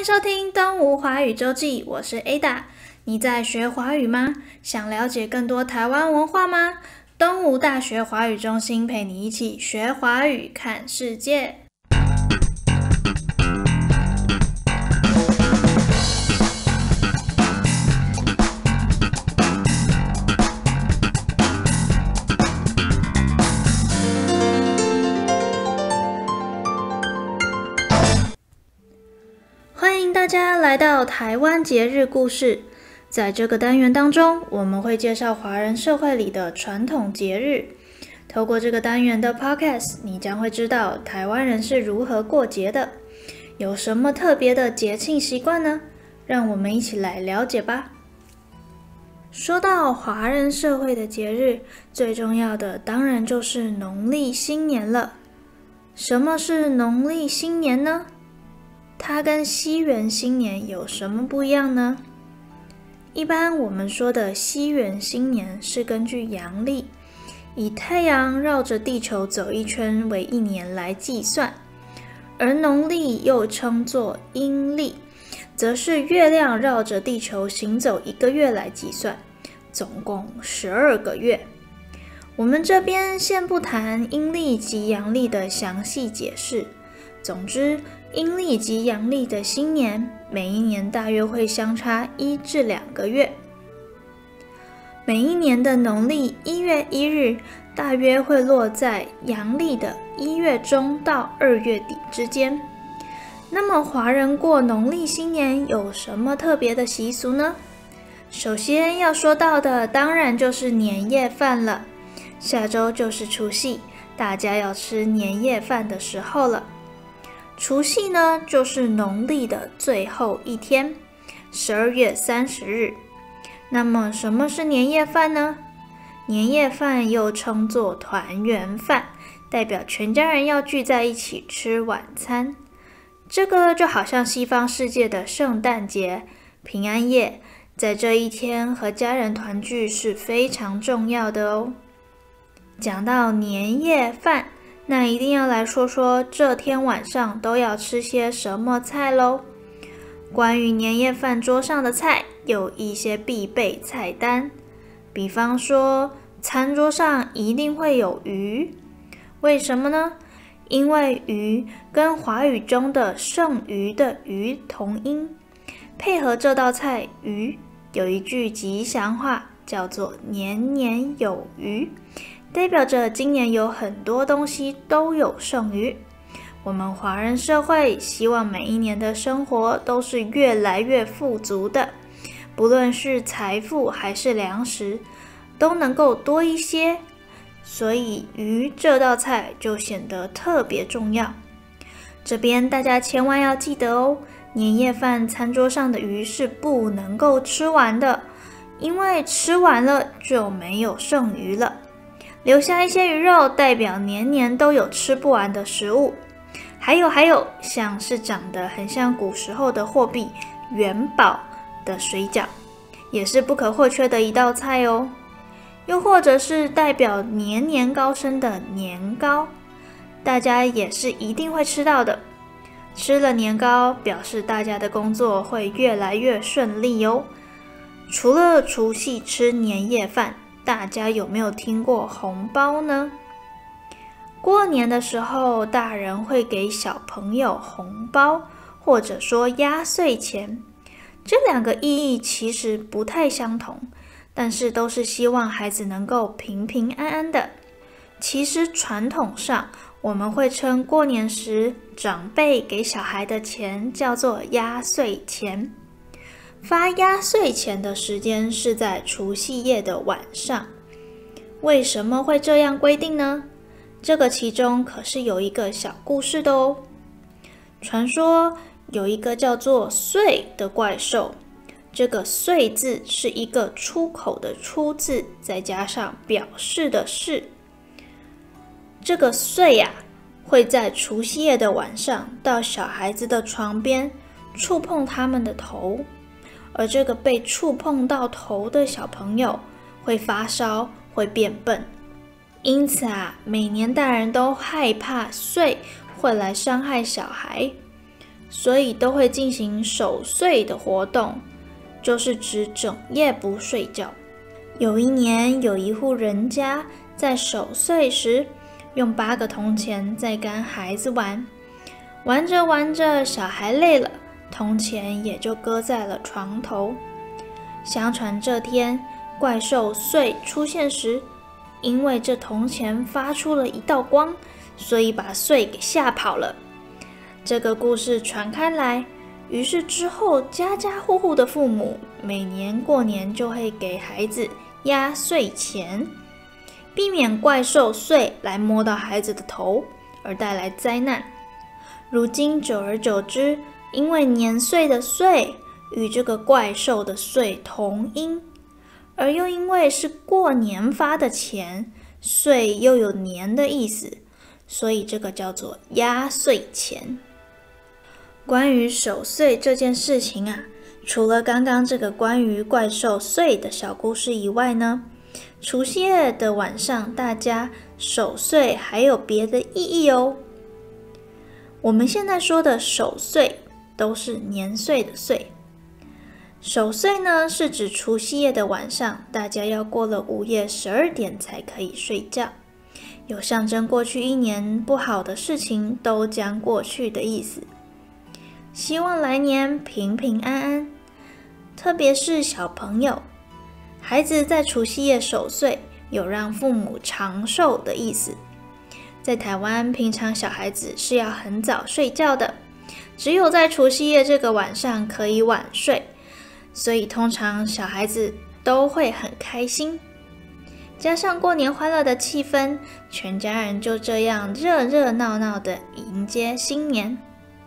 收听东吴华语周记，我是 Ada。你在学华语吗？想了解更多台湾文化吗？东吴大学华语中心陪你一起学华语，看世界。欢迎大家来到台湾节日故事。在这个单元当中，我们会介绍华人社会里的传统节日。透过这个单元的 podcast， 你将会知道台湾人是如何过节的，有什么特别的节庆习惯呢？让我们一起来了解吧。说到华人社会的节日，最重要的当然就是农历新年了。什么是农历新年呢？它跟西元新年有什么不一样呢？一般我们说的西元新年是根据阳历，以太阳绕着地球走一圈为一年来计算，而农历又称作阴历，则是月亮绕着地球行走1个月来计算，总共12个月。我们这边先不谈阴历及阳历的详细解释，总之阴历及阳历的新年，每一年大约会相差1至2个月。每一年的农历1月1日，大约会落在阳历的1月中到2月底之间。那么华人过农历新年有什么特别的习俗呢？首先要说到的当然就是年夜饭了。下周就是除夕，大家要吃年夜饭的时候了。除夕呢，就是农历的最后一天，12月30日。那么什么是年夜饭呢？年夜饭又称作团圆饭，代表全家人要聚在一起吃晚餐。这个就好像西方世界的圣诞节、平安夜，在这一天和家人团聚是非常重要的哦。讲到年夜饭，那一定要来说说这天晚上都要吃些什么菜咯。关于年夜饭桌上的菜，有一些必备菜单，比方说餐桌上一定会有鱼。为什么呢？因为鱼跟华语中的剩余的余同音，配合这道菜鱼有一句吉祥话叫做年年有余，代表着今年有很多东西都有剩余。我们华人社会希望每一年的生活都是越来越富足的，不论是财富还是粮食，都能够多一些，所以鱼这道菜就显得特别重要。这边大家千万要记得哦，年夜饭餐桌上的鱼是不能够吃完的，因为吃完了就没有剩余了。留下一些鱼肉，代表年年都有吃不完的食物。还有，像是长得很像古时候的货币元宝的水饺，也是不可或缺的一道菜哦。又或者是代表年年高升的年糕，大家也是一定会吃到的。吃了年糕，表示大家的工作会越来越顺利哦。除了除夕吃年夜饭，大家有没有听过红包呢？过年的时候，大人会给小朋友红包，或者说压岁钱。这两个意义其实不太相同，但是都是希望孩子能够平平安安的。其实传统上，我们会称过年时长辈给小孩的钱叫做压岁钱。发压岁钱的时间是在除夕夜的晚上。为什么会这样规定呢？这个其中可是有一个小故事的哦。传说有一个叫做岁的怪兽，这个岁字是一个出口的出字，再加上表示的示。这个岁啊，会在除夕夜的晚上到小孩子的床边触碰他们的头，而这个被触碰到头的小朋友会发烧，会变笨。因此啊，每年大人都害怕岁会来伤害小孩， 所以都会进行守岁的活动，就是指整夜不睡觉。有一年，有一户人家在守岁时，用8个铜钱在跟孩子玩，玩着玩着，小孩累了，铜钱也就搁在了床头。相传这天怪兽岁出现时，因为这铜钱发出了一道光，所以把岁给吓跑了。这个故事传开来，于是之后家家户户的父母每年过年就会给孩子压岁钱，避免怪兽岁来摸到孩子的头而带来灾难。如今久而久之，因为年岁的岁与这个怪兽的岁同音，而又因为是过年发的钱，岁又有年的意思，所以这个叫做压岁钱。关于守岁这件事情啊，除了刚刚这个关于怪兽岁的小故事以外呢，除夕夜的晚上大家守岁还有别的意义哦。我们现在说的守岁都是年岁的岁，守岁呢是指除夕夜的晚上，大家要过了午夜12点才可以睡觉，有象征过去一年不好的事情都将过去的意思。希望来年平平安安，特别是小朋友，孩子在除夕夜守岁，有让父母长寿的意思。在台湾，平常小孩子是要很早睡觉的，只有在除夕夜这个晚上可以晚睡，所以通常小孩子都会很开心。加上过年欢乐的气氛，全家人就这样热热闹闹的迎接新年。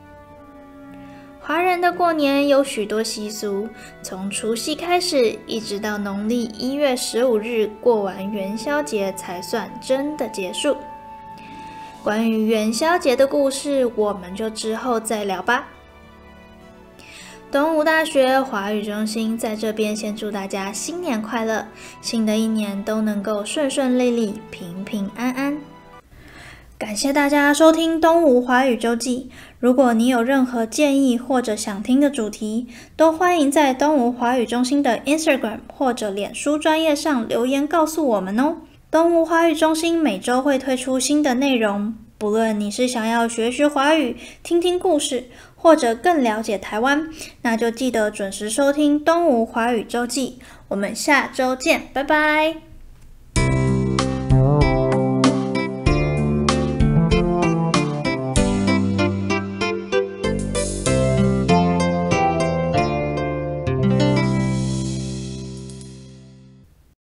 华人的过年有许多习俗，从除夕开始，一直到农历1月15日过完元宵节才算真的结束。关于元宵节的故事，我们就之后再聊吧。东吴大学华语中心在这边先祝大家新年快乐，新的一年都能够顺顺利利、平平安安。感谢大家收听东吴华语周记。如果你有任何建议或者想听的主题，都欢迎在东吴华语中心的 Instagram 或者脸书专页上留言告诉我们哦。东吴华语中心每周会推出新的内容，不论你是想要学学华语、听听故事，或者更了解台湾，那就记得准时收听东吴华语周记。我们下周见，拜拜。